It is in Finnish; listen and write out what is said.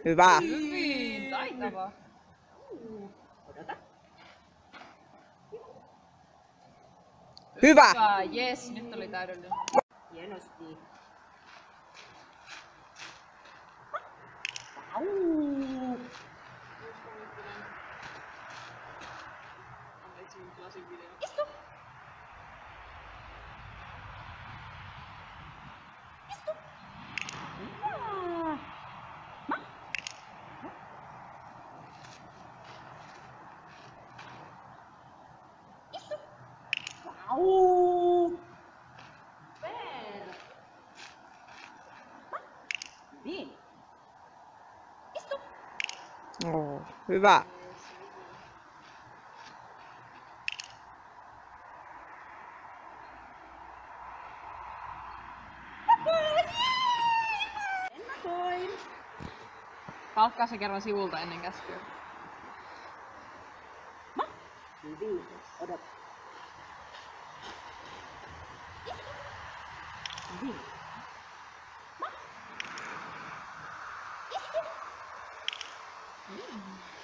Hyvä. Hyvin, taitava. Odota. Hyvä. Jes, nyt oli täydellinen. Hienosti. Istu. Istu. Hyvä. Ma. Istu. Wow. Super. Ma. Hyvin. Istu. Oh, hyvä. Ennakoin. Palkkaa se kerran sivulta ennen käskyä. Ma. Hyvin. Odota. Hyvin. Ma. Istu.